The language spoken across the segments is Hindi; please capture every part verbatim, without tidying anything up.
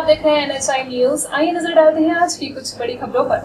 आप देख रहे हैं एन एच आई न्यूज। आइए नजर डालते हैं आज की कुछ बड़ी खबरों पर।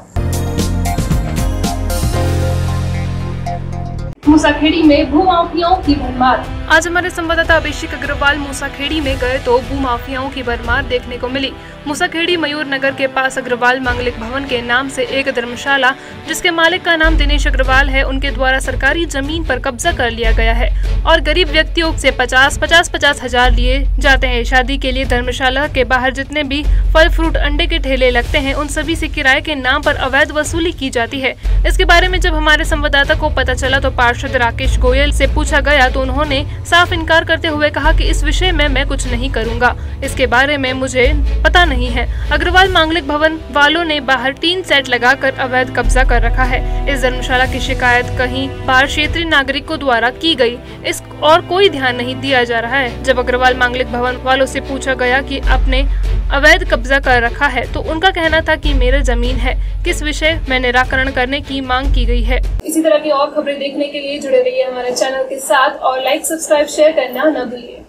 मूसाखेड़ी में भूमाफियाओं की भरमार। आज हमारे संवाददाता अभिषेक अग्रवाल मूसाखेड़ी में गए तो भूमाफियाओं की भरमार देखने को मिली। मूसाखेड़ी मयूर नगर के पास अग्रवाल मांगलिक भवन के नाम से एक धर्मशाला, जिसके मालिक का नाम दिनेश अग्रवाल है, उनके द्वारा सरकारी जमीन पर कब्जा कर लिया गया है और गरीब व्यक्तियों से पचास पचास पचास हजार लिए जाते हैं। शादी के लिए धर्मशाला के बाहर जितने भी फल फ्रूट अंडे के ठेले लगते हैं, उन सभी से किराए के नाम पर अवैध वसूली की जाती है। इसके बारे में जब हमारे संवाददाता को पता चला तो पार्षद राकेश गोयल से पूछा गया तो उन्होंने साफ इनकार करते हुए कहा कि इस विषय में मैं कुछ नहीं करूंगा, इसके बारे में मुझे पता नहीं है। अग्रवाल मांगलिक भवन वालों ने बाहर टीन सेट लगाकर अवैध कब्जा कर रखा है। इस धर्मशाला की शिकायत कहीं बाहर क्षेत्रीय नागरिकों द्वारा की गई, इस और कोई ध्यान नहीं दिया जा रहा है। जब अग्रवाल मांगलिक भवन वालों से पूछा गया कि आपने अवैध कब्जा कर रखा है तो उनका कहना था कि मेरी जमीन है, किस विषय में निराकरण करने की मांग की गई है। इसी तरह की और खबरें देखने के लिए जुड़े रहिए हमारे चैनल के साथ और लाइक सब्सक्राइब शेयर करना न भूलिए।